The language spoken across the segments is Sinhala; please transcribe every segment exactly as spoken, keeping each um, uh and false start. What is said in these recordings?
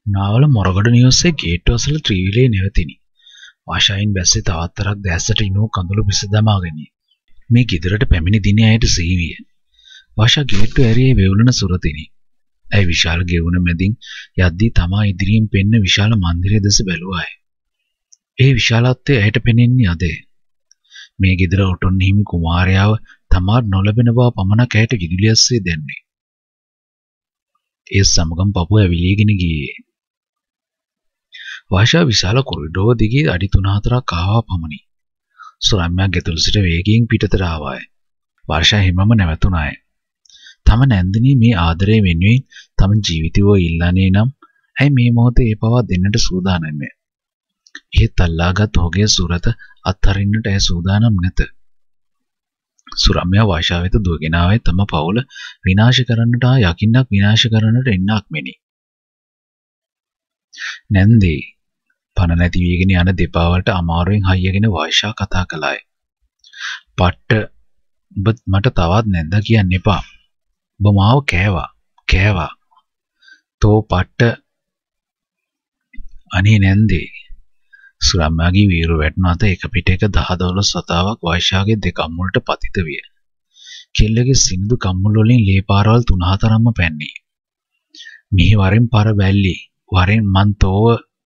නාවල මොරගොඩ නිවසේ ගේට්ටුව අසල ත්‍රිවිලේ නැවතිනි. වාෂායින් බැස්සේ තවත්තරක් දැස්සට ඉනෝ කඳුළු පිස දමාගනි. මේ ගෙදරට පැමිණි දිනේ ඇයට සීවිය. වාෂා ගේට්ටුව ඇරියේ වෙවුලන සුරතිනි. ඇයි විශාල ගෙවුන මැදින් යද්දී තමා ඉදිරියෙන් පෙන්න විශාල මන්දිරය දෙස බැලුවාය. ඒ විශාලත්වය ඇයට පෙනෙන්නේ අදේ. මේ ගෙදර ඔටොන් හිමි කුමාරයාව තමා නොලබෙන බව පමණක් ඇයට විදුලිය ඇස්සේ දැන්නේ. ඒ සමගම පපුව ඇවිලීගෙන ගියේ. වාෂා විශාල කොරිඩෝව දිගේ අඩි තුන හතරක් ආවා පමණි. සුරම්‍යා ගෙතුළු සිට වේගයෙන් පිටතට ආවාය. වාෂා හිමම නැවතුණාය. තම නැන්දිනී මේ ආදරය වෙනුවෙන් තම ජීවිතය ඉල්ලන්නේ නම් ඇයි මේ මොහොතේ ඒ පවා දෙන්නට සූදානම්ය? එහෙත් අල්ලාගත් ඔහුගේ සුරත අත්හරින්නට ඇය සූදානම් නැත. සුරම්‍යා වාෂා වෙත දුවගෙන ආවේ තම පවුල විනාශ කරන්නට හා යකින්නක් විනාශ කරන්නට එන්නක් මෙනි. නැන්දේ පණ නැති වීගෙන යන දෙපා වලට අමාරුවෙන් හයියගෙන වාෂා කතා කළාය. පට්ට ඔබ මට තවත් නැන්ද කියන්න එපා. ඔබ මාව කෑවා කෑවා. තෝ පට්ට අනේ නැන්දේ. සුරම්‍යාගේ වීරු වැටුණ අත එක පිට එක දහ දොළොස් වතාවක් වාෂාගේ දෙකම් වලට පතිත විය. කෙල්ලගේ සිනිඳු කම්මුල් වලින් ලේ පාරවල් තුන හතරක්ම පැන්නේ. මිහි වරෙන් පර බැල්ලි වරෙන් මන් තෝව.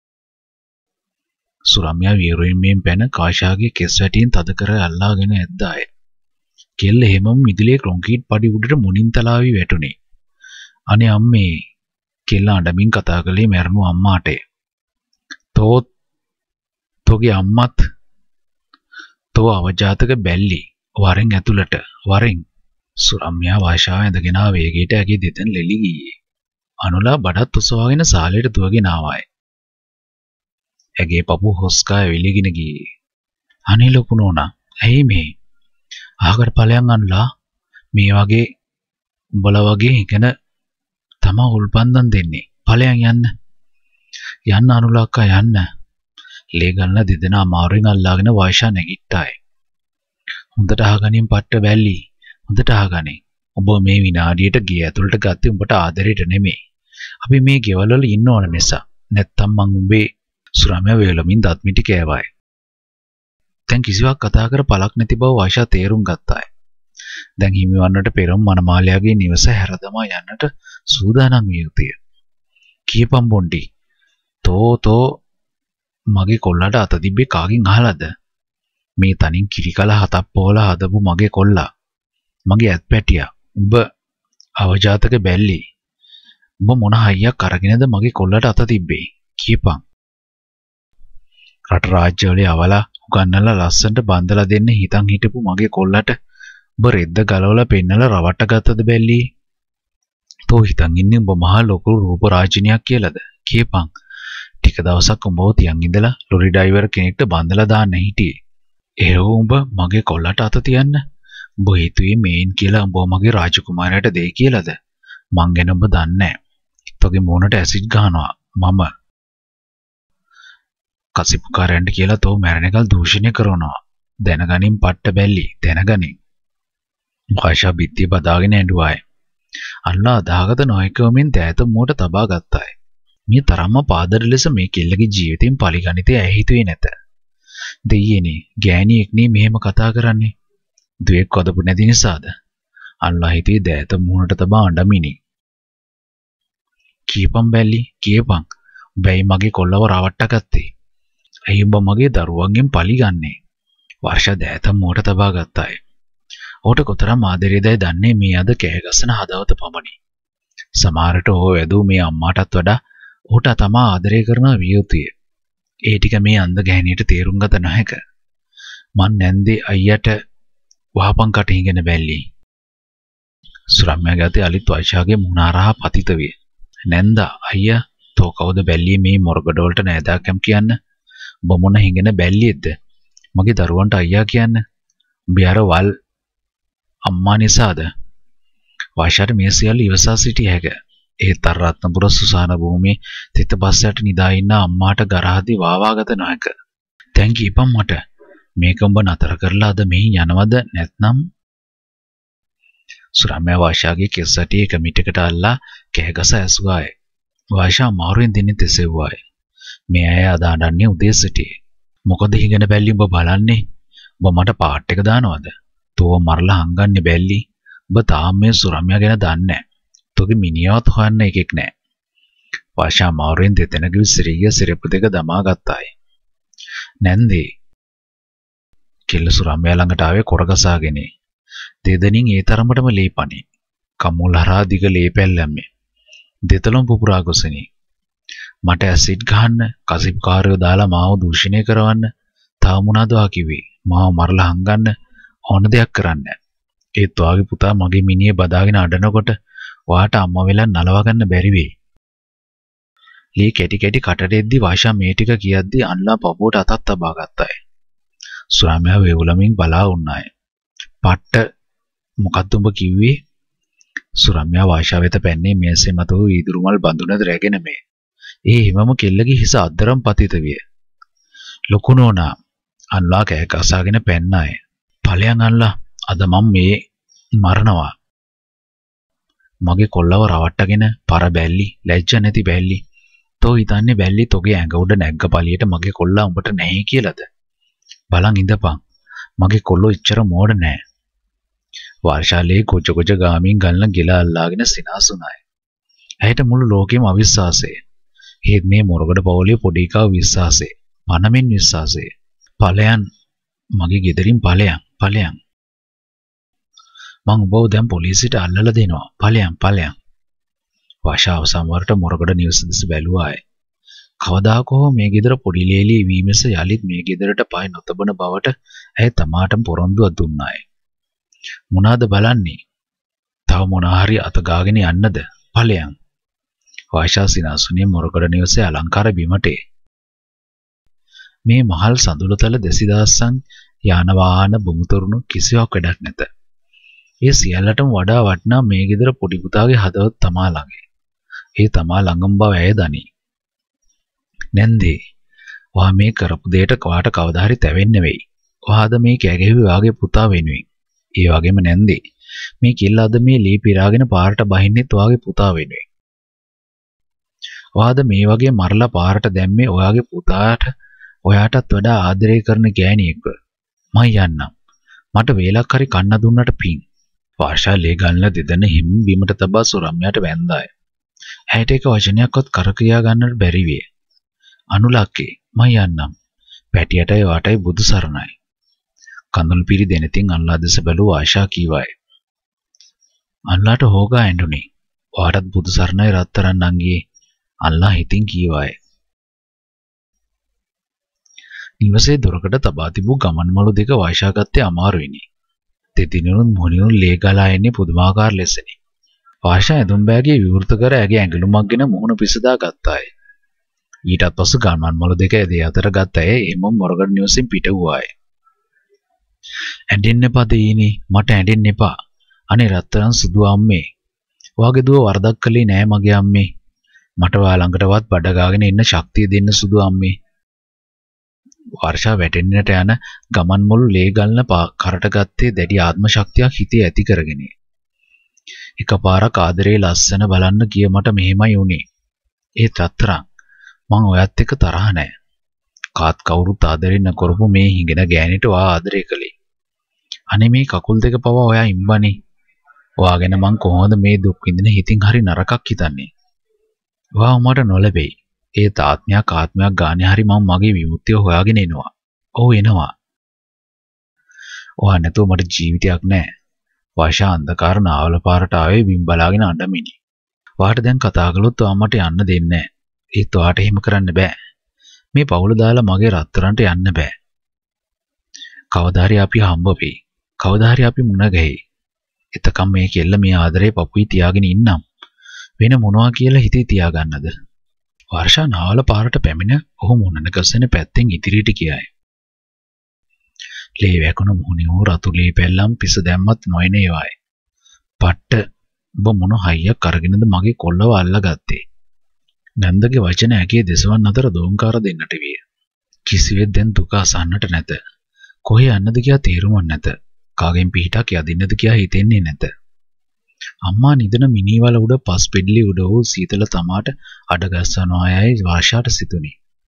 සුරම්‍යා වීරුවෙන් මෙන් පැන කාෂාගේ කෙස් වැටියෙන් තද කර අල්ලාගෙන ඇද්දාය. කෙල්ල හැමම මිදුලේ කොන්ක්‍රීට් පඩි උඩට මුණින් තලාවි වැටුනේ. අනේ අම්මේ. කෙල්ල අඬමින් කතා කළේ මැරුණු අම්මාට. තෝ තෝගේ අම්මත් තෝ අවජාතක බැල්ලි වරෙන් ඇතුළට වරෙන්. සුරම්‍යා වාෂාව ඇඳගෙන ආ වේගයට ඇගේ දෙතෙන් ලෙලි ගියේ. අනුලා බඩත් උසවාගෙන සාලයට දුවගෙන ආවාය. ඇගේ පපුව හොස්කා ඇවිලගෙන ගියේ. අනේ ලොකු නෝනා ඇයි මේ? ආකට ඵලයන් අන්ලා මේ වගේ උඹලා වගේ ඉගෙන තමා උල්පන්දම් දෙන්නේ. ඵලයන් යන්න. යන්න අනුලා අක්කා යන්න. ලේ ගන්න දෙදෙනා අමාරුවෙන් අල්ලාගෙන වාෂා නැගිට්ටාය. හොඳට අහගනින් පට්ට බැල්ලි. හොඳට අහගනින්. ඔබ මේ විනාඩියට ගේ ඇතුළට ගත්තේ උඹට ආදරෙට නෙමෙයි. අපි මේ ගෙවල් වල ඉන්න ඕන නිසා. නැත්තම් මං උඹේ සුරම්‍යා වේලමින් දත් මිටි කෑවාය. දැන් කිසිවක් කතා කර පළක් නැති බව වාෂා තේරුම් ගත්තාය. දැන් හිමිවන්නට පෙරම මනමාලයාගේ නිවස හැරදමා යන්නට සූදානම් විය යුතුය. කීපම් බොන්ඩි. තෝ තෝ මගේ කොල්ලට අත තිබ්බේ කාගෙන් අහලාද? මේ තනින් කිරිකල හතක් පොවලා හදපු මගේ කොල්ලා. මගේ ඇත් පැටියා. උඹ අවජාතක බැල්ලි. උඹ මොන හයියක් අරගෙනද මගේ කොල්ලට අත තිබ්බේ? කියපන්. රට රාජ්‍යවලේ අවලා උගන්නලා ලස්සනට බන්දලා දෙන්න හිතන් හිටපු මගේ කොල්ලට උඹ රෙද්ද ගලවලා පෙන්නලා රවට්ට ගත්තද බැල්ලි? තෝ හිතන් ඉන්නේ උඹ මහා ලොකු රූප රාජිනියක් කියලාද? කියපන්. ටික දවසක් උඹව තියන් ඉඳලා ලොරි ඩ්‍රයිවර් කෙනෙක්ට බන්දලා දාන්න හිටියේ. ඒ උඹ මගේ කොල්ලට අත තියන්න. උඹ හිතුවේ මේන් කියලා උඹ මගේ රාජකුමාරයාට දෙයි කියලාද? මං ගැන උඹ දන්නේ නැහැ. තෝගේ මූණට ඇසිඩ් ගහනවා මම. කසිප්කාරයන්ට කියලා තෝ මැරෙනකල් දූෂණය කරනවා. දැනගනින් පට්ට බැල්ලි දැනගනින්. වාෂා බිත්තිය බදාගෙන ඇඬුවාය. අල්ලා අදාගත නොයකවමින් දෑත මුවට තබා ගත්තාය. මේ තරම්ම පාදර ලෙස මේ කෙල්ලගේ ජීවිතෙන් පරිගණිතය ඇයි හිතුවේ නැත. දෙයියනේ ගෑණියෙක් නේ මෙහෙම කතා කරන්නේ. දුවෙක් වදපු නැති නිසාද? අල්ලා හිතුවේ දෑත මුහුණට තබා අඬමිනි. කීපම් බැල්ලි කීපම්. බැයි මගේ කොල්ලව රවට්ට ගත්තේ. ඇයි උඹ මගේ දරුවන්ගෙන් පලි ගන්නේ? වර්ෂා දෑත මුහුණට තබා ගත්තාය. ඔහුට කොතරම් ආදරේදයි දන්නේ මේ අද කෑගස්සන හදවත පමණි. සමහරට ඔහු වැදූ මේ අම්මාටත් වඩා ඔහුට තමා ආදරය කරන විය යුතුය. ඒ ටික මේ අන්ධ ගැහණියට තේරුම් ගත නොහැක. මන් නැන්දේ අයියට වහපන් කටින්ගෙන බැල්ලි. සුරම්‍යාගේ අතේ අලිත් වාෂාගේ මුහුණ හරහා පතිත විය. නැන්දා අයියා තෝ කවුද බැල්ලි මේ මොරගඩ වලට නෑදාකම් කියන්න? ඔබ මොන හිඟෙන බැල්ලියෙක්ද? මගේ දරුවන්ට අයියා කියන්න. උඹ අර වල් අම්මා නිසාද? වාෂාට මේ සියල්ල ඉවසා සිටිය හැක. ඒ තර රත්නපුර සුසාන භූමියේ තිත බස්සට නිදා ඉන්න අම්මාට ගරහදී වාවාගත නොහැක. දැන් කීපම් මට මේක උඹ නතර කරලා අද මෙහි යනවද නැත්නම්? සුරම්‍යා වාෂාගේ කෙස් ඇටි එක මිටකට අල්ලා කෑගස ඇසුවාය. වාෂා මාරුවෙන් දින්නේ තෙසෙව්වාය. මේ අය අද අඬන්නේ උදේ සිටියේ. මොකද හිගෙන බැල්ලි උඹ බලන්නේ? උඹ මට පාට් එක දානවද? තෝ මරලා හංගන්නේ බැල්ලි. උඹ තාම මේ සුරම්යා ගැන දන්නේ නැහැ. තෝගේ මිනිහවත් හොයන්න එකෙක් නැහැ. වාෂා මාරුවෙන් දෙතැනක විසිරිය සිරප්පු දෙක දමා ගත්තාය. නැන්දේ කෙල්ල සුරම්යා ළඟට ආවේ කොරගසාගෙන. දෙදෙනින් ඒ තරමටම ලීපණි. කම්මුල් හරහා දිග ලීපැල්ලම්මේ. දෙතලොම් පුපුරා ගොසෙනි. මට ඇසිඩ් ගහන්න, කසිප්කාරයෝ දාලා මාව දූෂණය කරවන්න, තාම මොනවද වා කිව්වේ? මාව මරලා හංගන්න ඕන දෙයක් කරන්න. ඒත් වාගේ පුතා මගේ මිනිහේ බදාගෙන අඬනකොට වාට අම්මා වෙලා නලව ගන්න බැරි වෙයි. ලී කැටි කැටි කටට එද්දි වාෂා මේ ටික කියද්දි අන්ලා පපුවට අතක් තබා ගත්තාය. සුරම්යා වේවුලමින් බලා වුණාය. පට්ට මොකද්ද උඹ කිව්වේ? සුරම්යා වාෂා වෙත පැන්නේ මේසේ මත වූ වීදුරු මල් බඳුනද රැගෙන මේ. ඒ හිමම කෙල්ලගේ හිස අද්දරම් පතිත විය. ලොකු නෝනා අන්ලා කෑ කසාගෙන පැන්නාය. ඵලයන් අන්ලා අද මම මේ මරනවා. මගේ කොල්ලව රවට්ටගෙන පර බැල්ලි ලැජ්ජ නැති බැල්ලි. තෝ හිතන්නේ බැල්ලි තෝගේ ඇඟ උඩ නැග්ග පළියට මගේ කොල්ලා උඹට නැහැ කියලාද? බලන් ඉඳපන්. මගේ කොල්ලෝ ඉච්චර මෝඩ නෑ. වර්ෂාලේ කොච කොච ගාමින් ගල්න ගිල අල්ලාගෙන සිනාසුනාය. ඇයට මුළු ලෝකෙම අවිශ්වාසය. හේත් මේ මොරගඩ පවුලේ පොඩි එකා විශ්වාසය. පනමින් විශ්වාසය. ඵලයන් මගේ ගෙදරින් ඵලයන් ඵලයන්. මං ඔබව දැන් පොලිසියට අල්ලලා දෙනවා. ඵලයන් ඵලයන්. වාෂාව සමවරට මොරගඩ නිවස දෙස බැලුවාය. කවදාකෝ මේ ගෙදර පොඩි ලේලි වීමස යලිත් මේ ගෙදරට පය නොතබන බවට ඇය තමාටම පොරොන්දුවක් දුන්නාය. මොනවාද බලන්නේ? තව මොනවා හරි අත ගාගෙන යන්නද? ඵලයන්. වාෂා සිනාසුනේ මොරගඩ නිවසේ අලංකාර බිමට මේ මහල් සඳුළුතල දෙසිදාසන් යාන වාහන බුමුතරුණු කිසිවක් වැඩක් නැත. ඒ සියල්ලටම වඩා වටිනා මේ ගෙදර පොඩි පුතාගේ හදවත තමා ළඟ. ඒ තමා ළඟම බව ඇය දනි. නැන්දේ වා මේ කරපු දෙයට කවාට කවදා හරි තැවෙන්න වෙයි. වාද මේ කැගෙවි වාගේ පුතා වෙනුවෙන්. ඒ වගේම නැන්දේ මේ කිල්ල අද මේ ලී පිරාගෙන පාරට බහින්නෙත් වාගේ පුතා වෙනුවෙන්. වාද මේ වගේ මරලා පාරට දැම්මේ ඔයාගේ පුතාට ඔයාටත් වඩා ආදරය කරන ගෑණියෙක්ව. මම යන්නම්. මට වේලක් හරි කන්න දුන්නට පිං. වාෂා ලේ ගන්න දෙදෙන හිම් බිමට තබා සුරම්යාට වැන්දාය. ඇයට එක වචනයක්වත් කර කියා ගන්නට බැරි විය. අනුලක්කේ මම යන්නම්. පැටියටයි වාටයි බුදු සරණයි. කඳුළු පිරි දෙනතින් අන්ලා දෙස බැලුව ආශා කීවාය. අන්ලාට හොගා ඇඬුනේ. වාටත් බුදු සරණයි රත්තරන් නංගියේ. අල්ලා හිතින් කීවාය. නිවසේ දොරකඩ තබා තිබූ ගමන් මළු දෙක වාෂා ගත්තේ අමාරුයිනි. දෙදිනුත් මොණියුන් ලේ ගලා එන්නේ පුදුමාකාර ලෙසනි. වාෂා ඇඳුම් බෑගේ විවෘත කර ඇගේ ඇඟලුමක්ගෙන මුහුණ පිසදා ගත්තාය. ඊටත් පසු ගමන් මළු දෙක ඇදේ අතර ගත්ත ඇය එම මොරගඩ නිවසින් පිට වූවාය. ඇඬෙන්න එපා දෙයිනේ, මට ඇඬෙන්න එපා. අනේ රත්තරන් සුදු අම්මේ. ඔයාගේ දුව වරදක් කළේ නෑ මගේ අම්මේ. මට ඔයා ළඟටවත් බඩ ගාගෙන ඉන්න ශක්තිය දෙන්න සුදු අම්මේ. වර්ෂා වැටෙන්නට යන ගමන් මුළු ලේ ගල්න කරට ගත්තේ දැඩි ආත්ම ශක්තියක් හිතේ ඇති කරගෙන. එකපාරක් ආදරේ ලස්සන බලන්න ගිය මට මෙහෙමයි වුනේ. ඒ රත්තරන් මං ඔයත් එක්ක තරහ නෑ. කාත් කවුරුත් ආදරේ නොකරපු මේ හිඟෙන ගෑණිට ඔයා ආදරේ කළේ. අනේ මේ කකුල් දෙක පවා ඔයා ඉම්බනේ. ඔයා ගැන මං කොහොමද මේ දුක් විඳින හිතින් හරි නරකක් හිතන්නේ. ඔයා මට නොලැබෙයි. ඒ තාත්මයක් ආත්මයක් ගානේ හරි මම මගේ විමුක්තිය හොයාගෙන එනවා. ඔව් එනවා. ඔයා නැතුව මට ජීවිතයක් නැහැ. වාෂා අන්ධකාර නාවල පාරට ආවේ බිම් බලාගෙන අඬමිනි. ඔයාට දැන් කතා කළොත් ඔයා මට යන්න දෙන්නේ නැහැ. ඒත් ඔයාට එහෙම කරන්න බෑ. මේ පවුල දාලා මගේ රත්තරන්ට යන්න බෑ. කවදා හරි අපි හම්බ වෙයි. කවදා හරි අපි මුණ ගැහෙයි. එතකම් මේ කෙල්ල මේ ආදරේ පපුයි තියාගෙන ඉන්නම්. වෙන මොනවා කියලා හිතේ තියාගන්නද? වර්ෂා නාවල පාරට පැමිණ ඔහු මුණන ගසෙන පැත්තෙන් ඉදිරියට ගියාය. ලේ වැකුණු මුහුණේ වූ රතු ලේ පැල්ලම් පිස දැම්මත් නොයන ඒවායි. පට්ට ඔබ මොන හයියක් අරගෙනද මගේ කොල්ලව අල්ලගත්තේ? නන්දගේ වචන ඇගේ දෙසවන් අතර දෝංකාර දෙන්නට විය. කිසිවෙක් දැන් දුක අසන්නට නැත. කොහේ යන්නද කියා තේරුමක් නැත. කාගෙන් පිටක් යදින්නද කියා හිතෙන්නේ නැත. අම්මා නිදන මිනිවල උඩ පස් පිඩලි උඩ වූ සීතල තමාට අඩගස්සනවා යයි වාෂාට සිතුනි.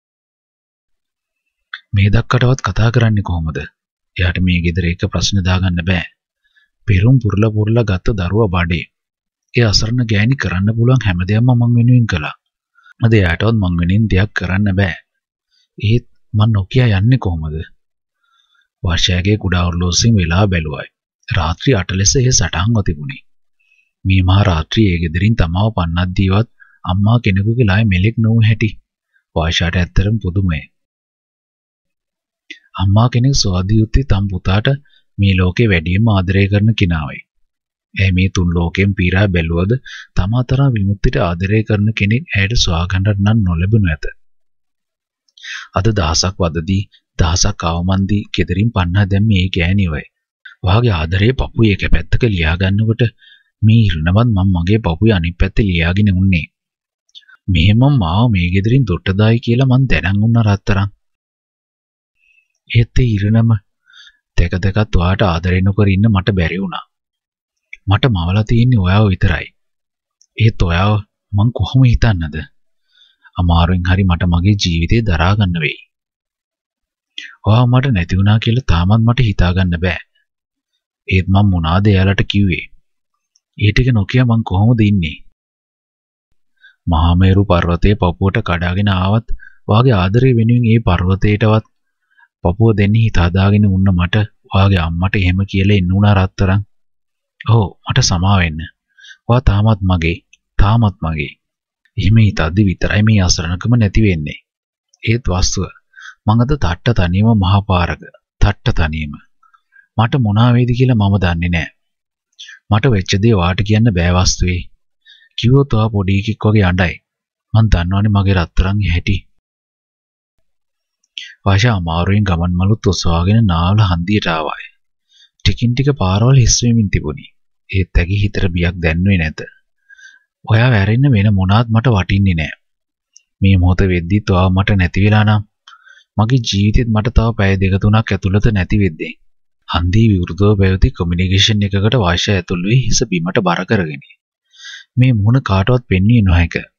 මේ දක්කටවත් කතා කරන්නේ කොහොමද? එයාට මේ ගෙදර එක ප්‍රශ්න දාගන්න බෑ. පෙරුම් පුරලා පුරලා ගත්ත දරුවා බඩේ. ඒ අසරණ ගෑණි කරන්න පුළුවන් හැමදේම මං වෙනුවෙන් කළා. අද එයාටවත් මං වෙනුවෙන් දෙයක් කරන්න බෑ. ඒත් මං නොකිය යන්නේ කොහොමද? වාෂාගේ කුඩා ඔරලෝසුවෙන් වෙලා බැලුවයි. රාත්‍රී අට ලෙස ඒ සටහන්ව තිබුණේ. මේ මහා රාත්‍රියේ ඒ ගෙදරින් තමාව පන්නක් දීවත් අම්මා කෙනෙකුගේ ලාය මෙලෙක් නොවු හැටි වාෂාට ඇත්තරම පුදුමයි. අම්මා කෙනෙක් සෝදියුත්තේ තම පුතාට මේ ලෝකේ වැඩිම ආදරය කරන කෙනාවයි. එයි මේ තුන් ලෝකෙන් පීරා බැලුවද තමා තරම් විමුක්තියට ආදරය කරන කෙනෙක් ඇයට සොයාගන්නට නම් නොලැබුණු ඇත. අද දහසක් වදදී දහසක් අවමන්දී කෙදරින් පන්නා දැම්මේ ඒ ගෑණිවයි. වාගේ ආදරේ පපුවේ එක පැත්තක ලියා ගන්නකොට මේ ඉරණවත් මම මගේ පපුවේ අනිත් පැත්තේ ලියාගෙන උන්නේ. මෙහෙම මාව මේ ගෙදරින් දොට්ටදායි කියලා මං දැනන් උන්න රත්තරන්. ඒත් ඒ ඉරණම දෙක දෙකත් ඔයාට ආදරේ නොකර ඉන්න මට බැරි වුණා. මට මවලා තියෙන්නේ ඔයාව විතරයි. ඒත් ඔයාව මං කොහොම හිතන්නද? අමාරුවෙන් හරි මට මගේ ජීවිතේ දරා ගන්න වෙයි. ඔයා මට නැති වුණා කියලා තාමත් මට හිතා ගන්න බෑ. ඒත් මං මොනවාද එයාලට කිව්වේ? ඒ ටික නොකිය මං කොහොමද ඉන්නේ? මහා මේරු පර්වතයේ පපුවට කඩාගෙන ආවත් වාගේ ආදරේ වෙනුවෙන් ඒ පර්වතයටවත් පපුව දෙන්නේ හිත හදාගෙන උන්න මට වාගේ අම්මට එහෙම කියලා එන්න උනා රත්තරන්. ඔව් මට සමා වෙන්න. ඔයා තාමත් මගේ, තාමත් මගේ. එහෙම හිතද්දි විතරයි මේ අසරණකම නැති වෙන්නේ. ඒත් වස්තුව මං අද තට්ට තනියම මහා පාරක, තට්ට තනියම. මට මොනවා වේද කියලා මම දන්නේ නැහැ. මට වෙච්ච දේ වාට කියන්න බෑ වස්තුවේ. කිව්වොත් ඔයා පොඩි එකෙක් වගේ අඬයි. මං දන්නවනේ මගේ රත්තරන්ගේ හැටි. වාෂා අමාරුවෙන් ගමන් මලුත් ඔසවාගෙන නාවල හන්දියට ආවාය. ටිකින් ටික පාරවල් හිස් වෙමින් තිබුණි. ඒත් ඇගේ හිතට බියක් දැනුනේ නැත. ඔයා වැරෙන්න වෙන මොනාත් මට වටින්නේ නැහැ. මේ මොහොත වෙද්දිත් ඔයා මට නැති වෙලා නම් මගේ ජීවිතෙත් මට තව පැය දෙක තුනක් ඇතුළත නැති වෙද්දී. හන්දිය විවෘතව පැවති කොමියුනිකේෂන් එකකට වාෂා ඇතුළු වී හිස බිමට බර කරගෙන. මේ මුහුණ කාටවත් පෙන්වන්නේ නොහැක.